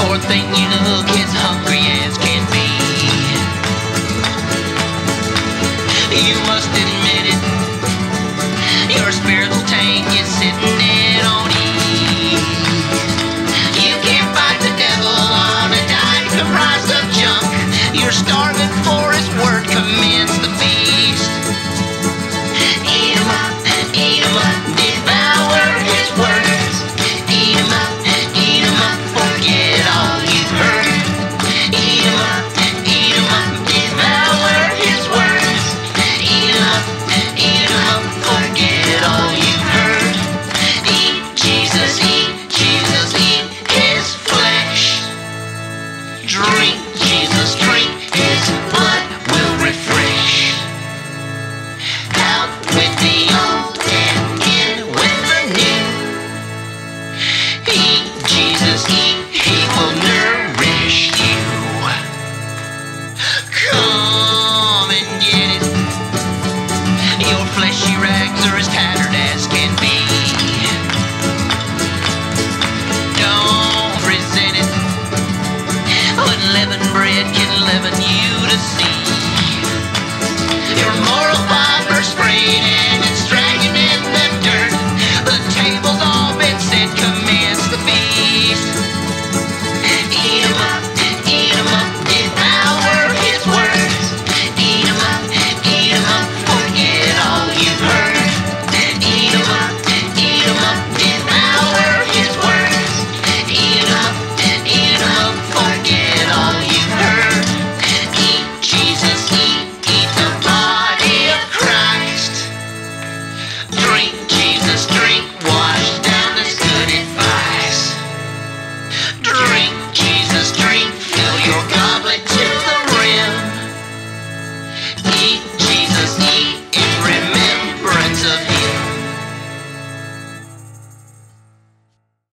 Poor thing, you look as hungry as can be. You must admit it, your spiritual tank is sitting dead on ease. You can't fight the devil on a diet comprised of junk. You're starving for his word, commence the feast. Eat 'em up, devour his words. Eat 'em up, forget all you've heard. Eat 'em up, devour his words. Eat 'em up, forget all you've heard. Eat Jesus, eat his flesh. Drink Jesus, drink his blood will refresh. Out with the old and in with the new. Eat Jesus, eat, he will nourish you. Come and get it. Your fleshy rags are as